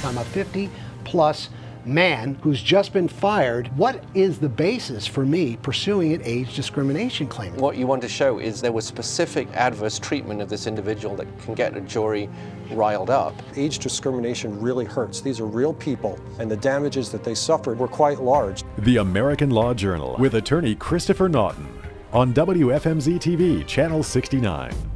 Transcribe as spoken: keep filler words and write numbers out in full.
I'm a fifty plus man who's just been fired. What is the basis for me pursuing an age discrimination claim? What you want to show is there was specific adverse treatment of this individual that can get a jury riled up. Age discrimination really hurts. These are real people, and the damages that they suffered were quite large. The American Law Journal with attorney Christopher Naughton on W F M Z T V, Channel sixty-nine.